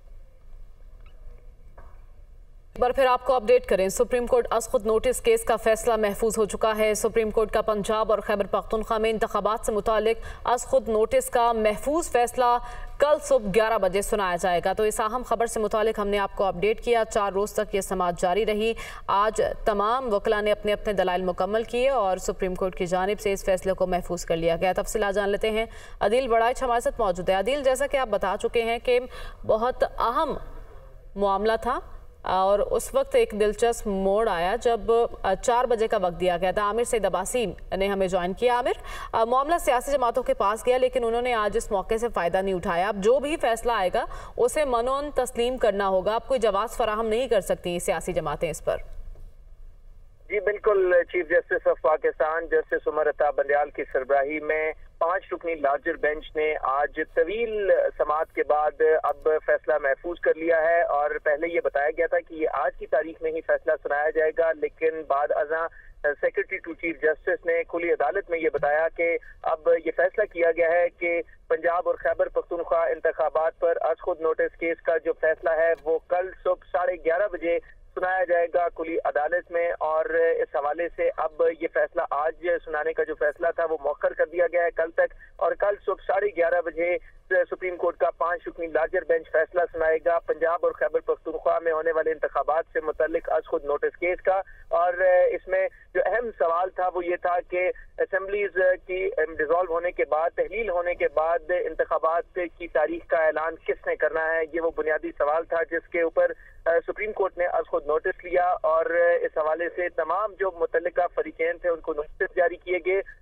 एक बार फिर आपको अपडेट करें, सुप्रीम कोर्ट अज खुद नोटिस केस का फैसला महफूज हो चुका है। सुप्रीम कोर्ट का पंजाब और खैबर पख्तूनख्वा में इंतखाबात से मुतालिक अज खुद नोटिस का महफूज फैसला कल सुबह ग्यारह बजे सुनाया जाएगा। तो इस अहम खबर से मुतालिक हमने आपको अपडेट किया। चार रोज़ तक ये समाअत जारी रही। आज तमाम वकला ने अपने अपने दलाइल मुकम्मल किए और सुप्रीम कोर्ट की जानिब से इस फैसले को महफूज कर लिया गया। तफसीलात जान लेते हैं, अदील बड़ाइच हमारे साथ मौजूद है। अदील, जैसा कि आप बता चुके हैं कि बहुत अहम मामला था और उस वक्त एक दिलचस्प मोड़ आया जब चार बजे का वक्त दिया गया था। आमिर सईद अब्बासी ने हमें ज्वाइन किया। आमिर, मामला सियासी जमातों के पास गया लेकिन उन्होंने आज इस मौके से फ़ायदा नहीं उठाया। अब जो भी फैसला आएगा उसे मनोन तस्लीम करना होगा। अब कोई जवाब फराहम नहीं कर सकती सियासी जमातें इस पर। जी बिल्कुल, chief justice of Pakistan justice Umar Ata Bandial की सरबराही में पांच रुकनी लार्जर बेंच ने आज तवील समाअत के बाद अब फैसला महफूज कर लिया है और पहले ये बताया गया था कि ये आज की तारीख में ही फैसला सुनाया जाएगा, लेकिन बाद अज़ां सेक्रेटरी टू चीफ जस्टिस ने खुली अदालत में ये बताया कि अब ये फैसला किया गया है कि पंजाब और खैबर पख्तूनख्वा इंतखाबात पर अज खुद नोटिस केस का जो फैसला है वो कल सुबह साढ़े ग्यारह बजे सुनाया जाएगा खुली अदालत में। और इस हवाले से अब ये फैसला आज सुनाने का जो फैसला था वो मौखर कर दिया गया है कल तक, और कल सुबह साढ़े ग्यारह बजे सुप्रीम कोर्ट का पांच रुकनी लार्जर बेंच फैसला सुनाएगा पंजाब और खैबर पख्तूनख्वा में होने वाले इंतखाबात से मुतल्लिक अज खुद नोटिस केस का। और इसमें जो अहम सवाल था वो ये था कि असेंबलीज की डिसॉल्व होने के बाद, तहलील होने के बाद इंतखाबात की तारीख का ऐलान किसने करना है, ये वो बुनियादी सवाल था जिसके ऊपर सुप्रीम कोर्ट ने आज खुद नोटिस लिया और इस हवाले से तमाम जो मुतल्लिका फरीकैन थे उनको नोटिस जारी किए गए। और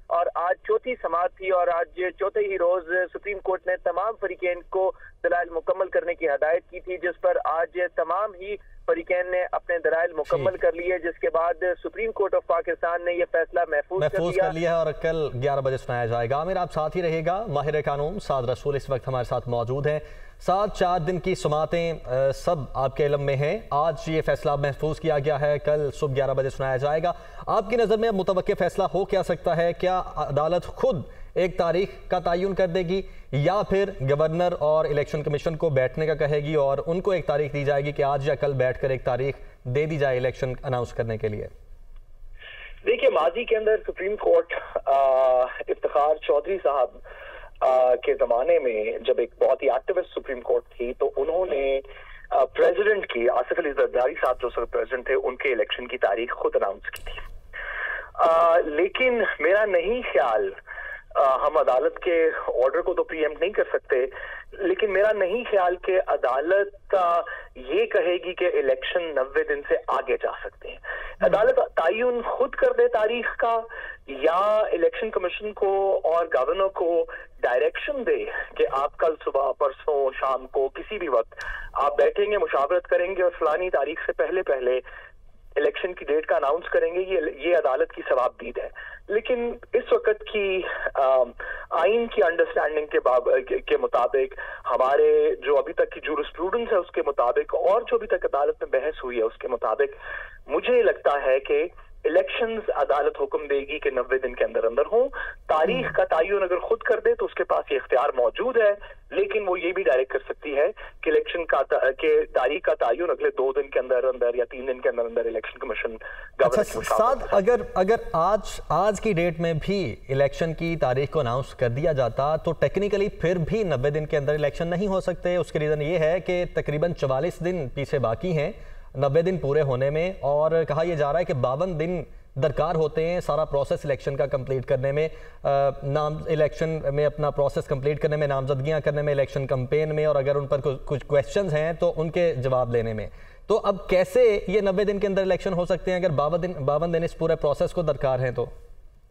आज चौथी समाअत थी और आज चौथे ही रोज सुप्रीम कोर्ट ने तमाम फरीकैन को दलाइल मुकम्मल करने की हदायत की थी, जिस पर आज तमाम ही फरीकैन ने अपने दलाइल मुकम्मल कर लिए, जिसके बाद सुप्रीम कोर्ट ऑफ पाकिस्तान ने यह फैसला महफूज कर लिया कर लिया है और कल ग्यारह बजे सुनाया जाएगा। आमिर, आप साथ ही रहेगा। माहिर कानून साद रसूल इस वक्त हमारे साथ मौजूद हैं। सात चार दिन की समातें सब आपके इल्म में हैं। आज ये फैसला महफूज किया गया है, कल सुबह ग्यारह बजे सुनाया जाएगा। आपकी नज़र में मुतवक्के फैसला हो क्या सकता है? क्या अदालत खुद एक तारीख का तयन कर देगी या फिर गवर्नर और इलेक्शन कमीशन को बैठने का कहेगी और उनको एक तारीख दी जाएगी कि आज या कल बैठकर एक तारीख दे दी जाए इलेक्शन अनाउंस करने के लिए? देखिए, माजी के अंदर सुप्रीम कोर्ट इफ्तिखार चौधरी साहब के जमाने में जब एक बहुत ही एक्टिविस्ट सुप्रीम कोर्ट थी तो उन्होंने प्रेसिडेंट की, आसिफ अली जरदारी साहब जो प्रेसिडेंट थे, उनके इलेक्शन की तारीख खुद अनाउंस की थी। आ, लेकिन मेरा नहीं ख्याल, आ, हम अदालत के ऑर्डर को तो प्रीएम्प्ट नहीं कर सकते, लेकिन मेरा नहीं ख्याल कि अदालत आ, ये कहेगी कि इलेक्शन नब्बे दिन से आगे जा सकते हैं। अदालत तयन खुद कर दे तारीख का या इलेक्शन कमीशन को और गवर्नर को डायरेक्शन दे कि आप कल सुबह, परसों, शाम को, किसी भी वक्त आप बैठेंगे, मुशावरत करेंगे और फलानी तारीख से पहले पहले इलेक्शन की डेट का अनाउंस करेंगे, ये ये अदालत की सवाबदीद है। लेकिन इस वक्त की आइन की अंडरस्टैंडिंग के, के, के मुताबिक, हमारे जो अभी तक की जूरिस्प्रूडेंस है उसके मुताबिक और जो अभी तक अदालत में बहस हुई है उसके मुताबिक, मुझे लगता है कि इलेक्शंस अदालत हुक्म देगी कि नब्बे दिन के अंदर अंदर हो। तारीख का तयन अगर खुद कर दे तो उसके पास ये इख्तियार मौजूद है, लेकिन वो ये भी डायरेक्ट कर सकती है कि इलेक्शन का के तारीख का तयन अगले दो दिन के अंदर अंदर या तीन दिन के अंदर अंदर इलेक्शन कमीशन अच्छा, साथ अगर अगर आज आज की डेट में भी इलेक्शन की तारीख को अनाउंस कर दिया जाता तो टेक्निकली फिर भी नब्बे दिन के अंदर इलेक्शन नहीं हो सकते। उसके रीज़न ये है कि तकरीबन चवालीस दिन पीछे बाकी हैं नब्बे दिन पूरे होने में, और कहा यह जा रहा है कि बावन दिन दरकार होते हैं सारा प्रोसेस इलेक्शन का कंप्लीट करने में, आ, नाम इलेक्शन में अपना प्रोसेस कंप्लीट करने में, नामजदगियां करने में, इलेक्शन कैंपेन में, और अगर उन पर कुछ क्वेश्चंस हैं तो उनके जवाब लेने में। तो अब कैसे ये नब्बे दिन के अंदर इलेक्शन हो सकते हैं अगर बावन दिन बावन दिन इस पूरे प्रोसेस को दरकार हैं? तो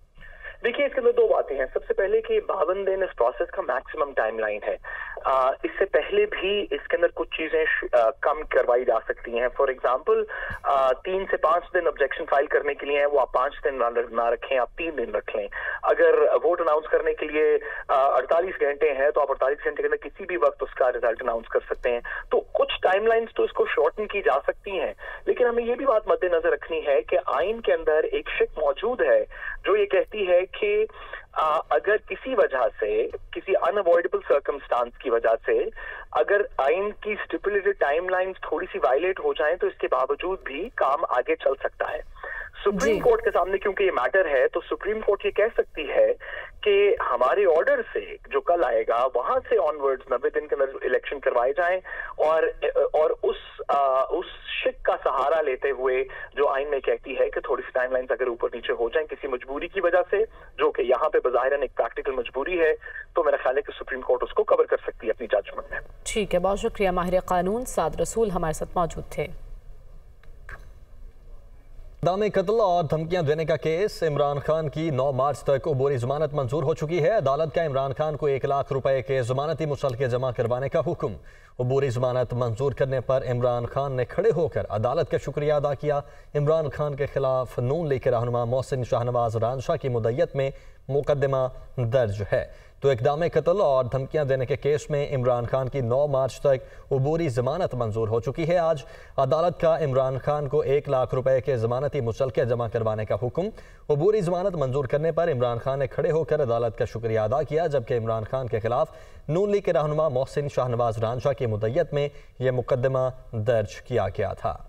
देखिए, इसके अंदर दो बातें हैं। सबसे पहले कि बावन दिन इस प्रोसेस का मैक्सिमम टाइमलाइन है। आ, इससे पहले भी इसके अंदर कुछ चीजें कम करवाई जा सकती हैं। फॉर एग्जांपल, तीन से पांच दिन ऑब्जेक्शन फाइल करने के लिए है, वो आप पांच दिन ना, ना रखें, आप तीन दिन रख लें। अगर वोट अनाउंस करने के लिए अड़तालीस घंटे हैं तो आप अड़तालीस घंटे के अंदर किसी भी वक्त उसका रिजल्ट अनाउंस कर सकते हैं। तो कुछ टाइमलाइंस तो इसको शॉर्टन की जा सकती हैं, लेकिन हमें ये भी बात मद्देनजर रखनी है कि आइन के अंदर एक शिक मौजूद है जो ये कहती है कि आ, अगर किसी वजह से, किसी अनअवॉइडेबल सर्कमस्टांस की वजह से अगर आइन की स्टिपुलेटेड टाइमलाइंस थोड़ी सी वायलेट हो जाएं तो इसके बावजूद भी काम आगे चल सकता है। सुप्रीम कोर्ट के सामने क्योंकि ये मैटर है तो सुप्रीम कोर्ट ये कह सकती है कि हमारे ऑर्डर से जो कल आएगा वहां से ऑनवर्ड्स नब्बे दिन के अंदर इलेक्शन करवाए जाएं, और और उस आ, उस शिक का सहारा लेते हुए जो आइन में कहती है कि थोड़ी सी टाइमलाइंस अगर ऊपर नीचे हो जाएं किसी मजबूरी की वजह से, जो कि यहाँ पे बज़ाहिरन एक प्रैक्टिकल मजबूरी है, तो मेरा ख्याल है कि सुप्रीम कोर्ट उसको कवर कर सकती है अपनी जजमेंट में। ठीक है, बहुत शुक्रिया। माहिर कानून साद रसूल हमारे साथ मौजूद थे। दामे कत्ल और धमकियां देने का केस, इमरान खान की नौ मार्च तक अबूरी जमानत मंजूर हो चुकी है। अदालत का इमरान खान को एक लाख रुपए के जमानती मुसल्के जमा करवाने का हुक्म। अबूरी जमानत मंजूर करने पर इमरान खान ने खड़े होकर अदालत का शुक्रिया अदा किया। इमरान खान के खिलाफ नून लीग के रहनुमा मोहसिन शाहनवाज रानशाह की मुद्दत में मुकदमा दर्ज है। तो इक़दाम कत्ल और धमकियां देने के केस में इमरान खान की नौ मार्च तक अबूरी जमानत मंजूर हो चुकी है। आज अदालत का इमरान खान को एक लाख रुपए के जमानती मुसल्के जमा करवाने का हुक्म। अबूरी जमानत मंजूर करने पर इमरान खान ने खड़े होकर अदालत का शुक्रिया अदा किया, जबकि इमरान खान के खिलाफ नून लीग के रहनुमा मोहसिन शाहनवाज रानशाह की मुद्दत में यह मुकदमा दर्ज किया गया था।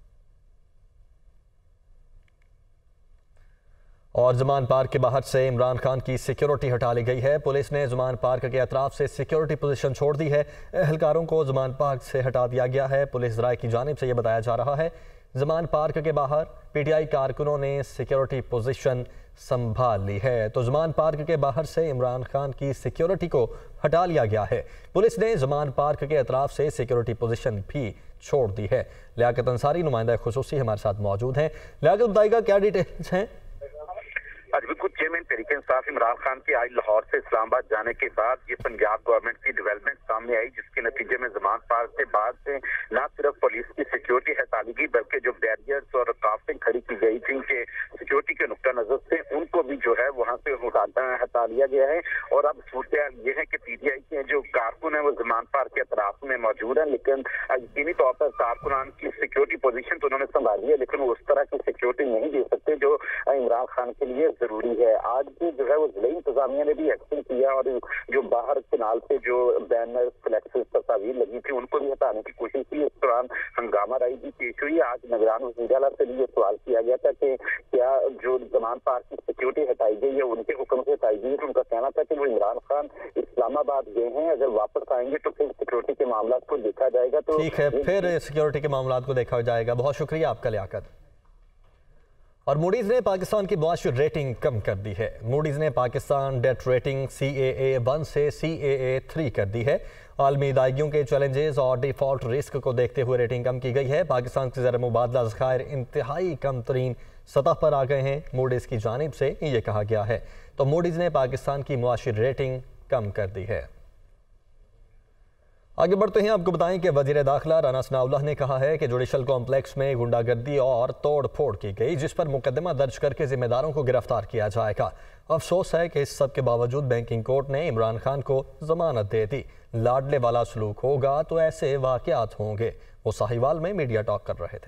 और जमान पार्क के बाहर से इमरान खान की सिक्योरिटी हटा ली गई है। पुलिस ने जमान पार्क के अतराफ से सिक्योरिटी पोजीशन छोड़ दी है। एहलकारों को जमान पार्क से हटा दिया गया है। पुलिस राय की जानिब से यह बताया जा रहा है जमान पार्क के बाहर पीटीआई कारकुनों ने सिक्योरिटी पोजीशन संभाल ली है। तो जमान पार्क के बाहर से इमरान खान की सिक्योरिटी को हटा लिया गया है। पुलिस ने जमान पार्क के अतराफ से सिक्योरिटी पोजीशन भी छोड़ दी है। लियाकत अंसारी नुमाइंदा खुसूसी हमारे साथ मौजूद हैं। लियाकत, बताइएगा क्या डिटेल्स हैं? एग्जीक्यूटिव चेयरमैन तहरीक इंसाफ इमरान खान के आज लाहौर से इस्लामाबाद जाने के बाद ये पंजाब गवर्नमेंट की डेवलपमेंट सामने आई, जिसके नतीजे में जमानत पार से बाद से न सिर्फ पुलिस की सिक्योरिटी हटाई गई बल्कि जो बैरियर्स और रुकावटें खड़ी की गई थी कि सिक्योरिटी के नुक्ता नजर से उनको भी जो है वहाँ से हटा लिया गया है। और अब सूरत ये है कि पीटीआई के जो कारकुन है वो जमानत पार के अतराफ में मौजूद है, लेकिन यकीनी तौर पर कारकुनान की सिक्योरिटी पोजीशन तो उन्होंने संभाली है, लेकिन वो उस तरह की सिक्योरिटी नहीं दे सकते जो इमरान खान के लिए जरूरी है। आज भी जो है वो जिला इंतजामिया ने भी एक्शन किया और जो बाहर किनाल से जो बैनर फ्लैक्सेस तस्वीर लगी थी उनको भी हटाने की कोशिश की। इस दौरान हंगामा राई भी पेश हुई। आज निगरान वज़ीर आला से भी ये सवाल किया गया था कि क्या जो जमानत पार की सिक्योरिटी हटाई गई है उनके हुक्म से हटाई गई है, तो उनका कहना था कि वो इमरान खान इस्लामाबाद गए हैं, अगर वापस आएंगे तो फिर सिक्योरिटी के मामला को देखा जाएगा। तो ठीक है, फिर सिक्योरिटी के मामला को देखा जाएगा। बहुत शुक्रिया आपका लियाकत। और मूडीज ने पाकिस्तान की मुआशी रेटिंग कम कर दी है। मूडीज ने Pakistan debt rating C A A one से सी ए ए थ्री कर दी है। आलमी अदायगियों के चैलेंजेस और डिफॉल्ट रिस्क को देखते हुए रेटिंग कम की गई है। पाकिस्तान के ज़र मुबादला ज़खायर इंतहाई कम तरीन सतह पर आ गए हैं, मूडीज की जानिब से ये कहा गया है। तो मूडीज ने पाकिस्तान की मुआशी रेटिंग कम कर दी है। आगे बढ़ते हैं, आपको बताएं कि वजीर दाखिला राना सनाउल्लाह ने कहा है कि जुडिशल कॉम्प्लेक्स में गुंडागर्दी और तोड़ फोड़ की गई, जिस पर मुकदमा दर्ज करके जिम्मेदारों को गिरफ्तार किया जाएगा। अफसोस है कि इस सब के बावजूद बैंकिंग कोर्ट ने इमरान खान को जमानत दे दी। लाडले वाला सलूक होगा तो ऐसे वाकयात होंगे। वो साहिवाल में मीडिया टॉक कर रहे थे।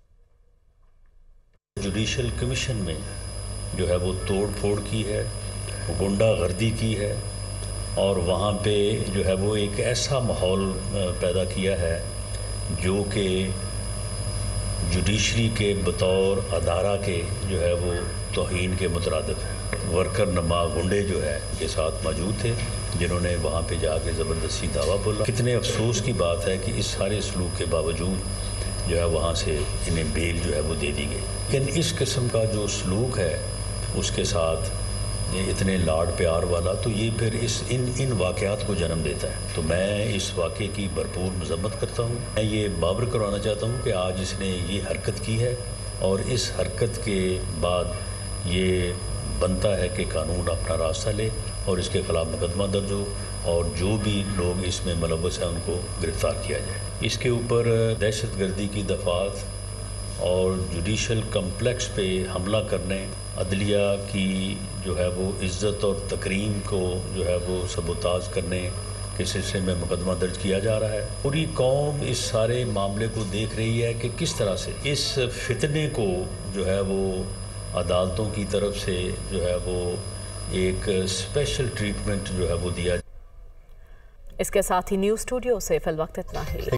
जुडिशल कमीशन में जो है वो तोड़ फोड़ की है, गुंडागर्दी की है और वहाँ पे जो है वो एक ऐसा माहौल पैदा किया है जो कि जुडिशरी के बतौर अदारा के जो है वो तौहीन के मुतरादिफ है। वर्कर नमा गुंडे जो है के साथ मौजूद थे, जिन्होंने वहाँ पे जाके ज़बरदस्ती दावा बोला। कितने अफसोस की बात है कि इस सारे सलूक के बावजूद जो है वहाँ से इन्हें बेल जो है वो दे दी गई। लेकिन इस किस्म का जो सलूक है उसके साथ ये इतने लाड प्यार वाला, तो ये फिर इस इन इन वाक़यात को जन्म देता है। तो मैं इस वाक़े की भरपूर मज़म्मत करता हूँ। मैं ये बाबर करवाना चाहता हूँ कि आज इसने ये हरकत की है और इस हरकत के बाद ये बनता है कि कानून अपना रास्ता ले और इसके ख़िलाफ़ मुकदमा दर्ज हो और जो भी लोग इसमें मुलव्वस हैं उनको गिरफ़्तार किया जाए। इसके ऊपर दहशत गर्दी की दफ़ात और जुडिशल कम्प्लेक्स पे हमला करने, अदलिया की जो है वो इज़्ज़त और तकरीम को जो है वो सबोताज करने के सिलसिले में मुकदमा दर्ज किया जा रहा है। पूरी कौम इस सारे मामले को देख रही है कि किस तरह से इस फितने को जो है वो अदालतों की तरफ से जो है वो एक स्पेशल ट्रीटमेंट जो है वो दिया। इसके साथ ही न्यूज़ स्टूडियो से फिल वक्त इतना ही।